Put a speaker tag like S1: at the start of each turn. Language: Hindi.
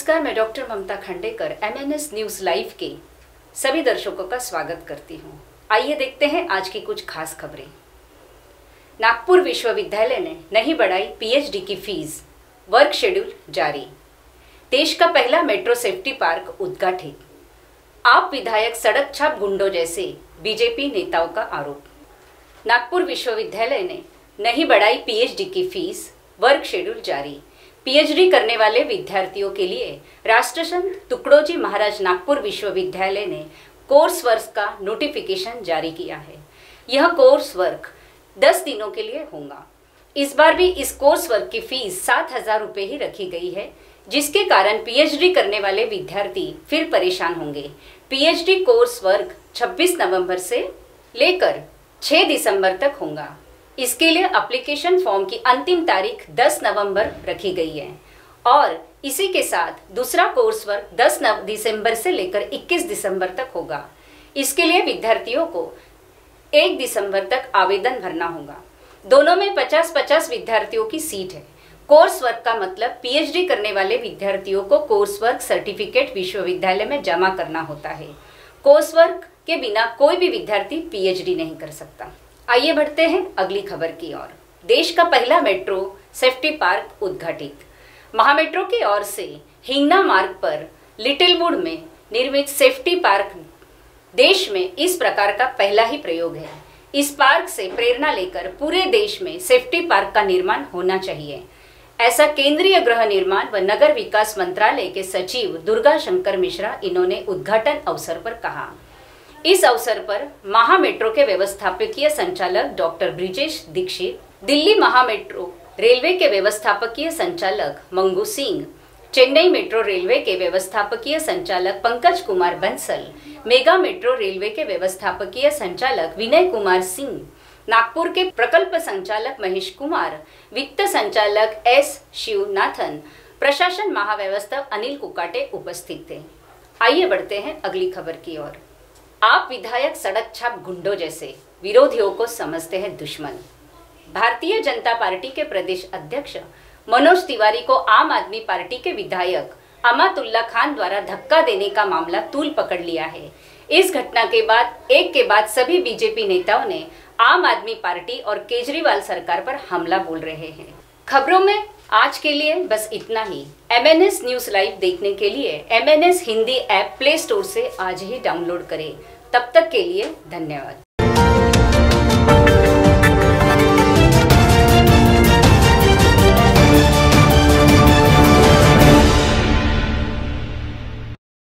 S1: नमस्कार, मैं doctor Mamta Khandekar MNS news live के सभी दर्शकों का स्वागत करती हूं। आइए देखते हैं आज की कुछ खास खबरें। नागपुर विश्वविद्यालय ने नहीं बढ़ाई PhD की फीस, वर्क शेड्यूल जारी। देश का पहला मेट्रो सेफ्टी पार्क उद्घाटित। आप विधायक सड़क छाप गुंडों जैसे बीजेपी नेताओं का आरोप। नागपुर विश्वविद्यालय ने नहीं बढ़ाई PhD की फीस, वर्क शेड्यूल जारी। PhD करने वाले विद्यार्थियों के लिए राष्ट्रसंत तुकडोजी महाराज नागपुर विश्वविद्यालय ने कोर्स वर्क का नोटिफिकेशन जारी किया है। यह कोर्स वर्क 10 दिनों के लिए होगा। इस बार भी इस कोर्स वर्क की फीस 7,000 रुपये ही रखी गई है, जिसके कारण PhD करने वाले विद्यार्थी फिर परेशान होंगे। PhD कोर्स वर्क 26 नवंबर से लेकर 6 दिसंबर तक होगा। इसके लिए एप्लीकेशन फॉर्म की अंतिम तारीख 10 नवंबर रखी गई है और इसी के साथ दूसरा कोर्स वर्क 10 दिसंबर से लेकर 21 दिसंबर तक होगा। इसके लिए विद्यार्थियों को 1 दिसंबर तक आवेदन भरना होगा। दोनों में 50-50 विद्यार्थियों की सीट है। कोर्स वर्क का मतलब PhD करने वाले विद्यार्थियों को कोर्स वर्क सर्टिफिकेट विश्वविद्यालय में जमा करना होता है। कोर्स वर्क के बिना कोई भी विद्यार्थी PhD नहीं कर सकता। आइए बढ़ते हैं अगली खबर की ओर। देश का पहला मेट्रो सेफ्टी पार्क उद्घाटित। महामेट्रो की ओर से हिंगना मार्ग पर लिटिलवुड में निर्मित सेफ्टी पार्क देश में इस प्रकार का पहला ही प्रयोग है। इस पार्क से प्रेरणा लेकर पूरे देश में सेफ्टी पार्क का निर्माण होना चाहिए, ऐसा केंद्रीय गृह निर्माण व नगर विकास मंत्रालय के सचिव दुर्गा शंकर मिश्रा इन्होंने उद्घाटन अवसर पर कहा। इस अवसर पर महामेट्रो के व्यवस्थापकीय संचालक डॉक्टर ब्रिजेश दीक्षित, दिल्ली महामेट्रो रेलवे के व्यवस्थापकीय संचालक मंगू सिंह, चेन्नई मेट्रो रेलवे के व्यवस्थापकीय संचालक Pankaj Kumar Bansal, mega metro railway के व्यवस्थापकीय संचालक विनय कुमार सिंह, नागपुर के प्रकल्प संचालक महेश कुमार, वित्त संचालक S शिवनाथन, प्रशासन महाव्यवस्था अनिल कुकाटे उपस्थित थे। आइए बढ़ते हैं अगली खबर की ओर। आप विधायक सड़क छाप गुंडों जैसे विरोधियों को समझते हैं दुश्मन। भारतीय जनता पार्टी के प्रदेश अध्यक्ष मनोज तिवारी को आम आदमी पार्टी के विधायक अमातुल्ला खान द्वारा धक्का देने का मामला तूल पकड़ लिया है। इस घटना के बाद एक के बाद सभी बीजेपी नेताओं ने आम आदमी पार्टी और केजरीवाल सरकार पर हमला बोल रहे हैं। खबरों में आज के लिए बस इतना ही। MNS न्यूज़ लाइव देखने के लिए MNS Hindi app play store से आज ही डाउनलोड करें। तब तक के लिए धन्यवाद।